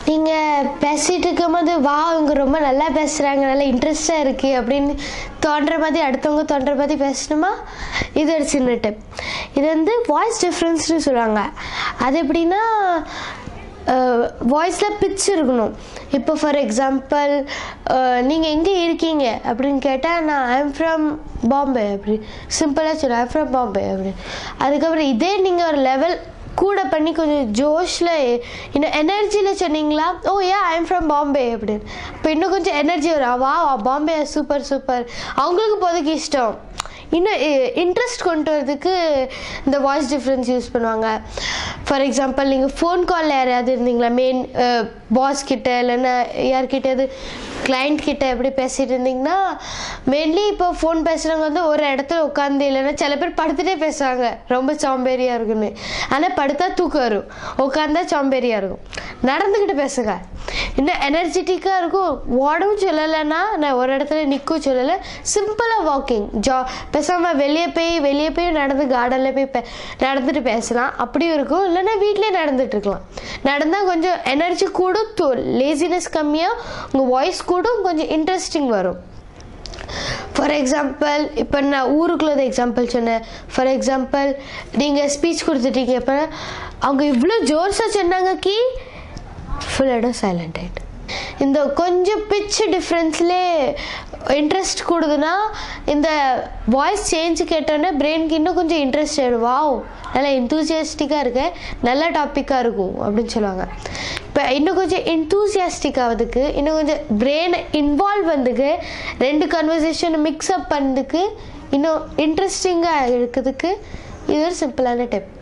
நீங்கள் பேசிகிட்டு இருக்கும்போது வா அவங்க ரொம்ப நல்லா பேசுகிறாங்க, நல்லா இன்ட்ரெஸ்டாக இருக்குது அப்படின்னு தோன்ற மாதிரி அடுத்தவங்க தோன்ற மாதிரி பேசணுமா? இது ஒரு சின்ன டிப். இது வந்து வாய்ஸ் டிஃப்ரென்ஸ்னு சொல்லுவாங்க. அது எப்படின்னா வாய்ஸில் பிச் இருக்கணும். இப்போ ஃபார் எக்ஸாம்பிள் நீங்கள் எங்கே இருக்கீங்க அப்படின்னு கேட்டால் நான் ஐம் ஃப்ரம் பாம்பே அப்படி சிம்பிளாக சொல்லுவேன், ஐம் ஃப்ரம் பாம்பே அப்படி. அதுக்கப்புறம் இதே நீங்கள் ஒரு லெவல் கூட பண்ணி கொஞ்சம் ஜோஷில் இன்னும் எனர்ஜியில் சொன்னீங்களா, ஓ ஏன் ஐம் ஃப்ரம் பாம்பே அப்படின்னு. இப்போ இன்னும் கொஞ்சம் எனர்ஜி வரும், வா பாம்பே சூப்பர் சூப்பர். அவங்களுக்கு இப்போதைக்கு இஷ்டம். இன்னும் இன்ட்ரெஸ்ட் கொண்டு வரதுக்கு இந்த வாய்ஸ் டிஃப்ரென்ஸ் யூஸ் பண்ணுவாங்க. ஃபார் எக்ஸாம்பிள் நீங்கள் ஃபோன் காலில் யாரையாவது இருந்தீங்களா, மெயின் பாஸ் கிட்ட இல்லைன்னா யார்கிட்டயாவது கிளைண்ட் கிட்ட எப்படி பேசிகிட்டு இருந்தீங்கன்னா, மெயின்லி இப்போ ஃபோன் பேசுகிறவங்க வந்து ஒரு இடத்துல உட்காந்து இல்லைன்னா சில பேர் படுத்துகிட்டே பேசுவாங்க, ரொம்ப சாம்பேரியாக இருக்குன்னு. ஆனால் படுத்தா தூக்கம் வரும், உட்காந்தா சாம்பேரியாக இருக்கும். நடந்துக்கிட்டு பேசுங்க, இன்னும் எனர்ஜெட்டிக்காக இருக்கும். ஓடவும் சொல்லலைன்னா நான் ஒரு இடத்துல நிற்கவும் சொல்லலை, சிம்பிளாக வாக்கிங் பேசாமல் வெளியே போய் நடந்து கார்டனில் போய் நடந்துட்டு பேசலாம், அப்படியும் இருக்கும். இல்லைன்னா வீட்டிலே நடந்துட்டுருக்கலாம். நடந்தால் கொஞ்சம் எனர்ஜி கூடும், லேசினஸ் கம்மியாக, உங்கள் வாய்ஸ் கூடும், கொஞ்சம் இன்ட்ரெஸ்டிங் வரும். ஃபார் எக்ஸாம்பிள் இப்போ நான் ஊருக்குள்ளது எக்ஸாம்பிள் சொன்னேன். ஃபார் எக்ஸாம்பிள் நீங்கள் ஸ்பீச் கொடுத்துட்டீங்க, இப்போ அவங்க இவ்வளோ ஜோர்ஸாக சொன்னாங்க கி ஃபுல் இடம் சைலண்ட் ஆகிட்டு. இந்த கொஞ்சம் பிச் டிஃப்ரென்ஸ்லேயே இன்ட்ரெஸ்ட் கூடுதுன்னா இந்த வாய்ஸ் சேஞ்சு கேட்டோன்னே பிரெயினுக்கு இன்னும் கொஞ்சம் இன்ட்ரெஸ்ட் ஆகிடும். வாவ் நல்லா என்தூசியாஸ்டிக்காக இருக்கேன், நல்ல டாப்பிக்காக இருக்கும் அப்படின்னு சொல்லுவாங்க. இப்போ இன்னும் கொஞ்சம் என்தூசியாஸ்டிக் ஆகிறதுக்கு, இன்னும் கொஞ்சம் பிரெயினை இன்வால்வ் பண்ணதுக்கு, ரெண்டு கன்வர்சேஷனை மிக்ஸ்அப் பண்ணதுக்கு, இன்னும் இன்ட்ரெஸ்டிங்காக இருக்கிறதுக்கு இது ஒரு சிம்பிளான டிப்.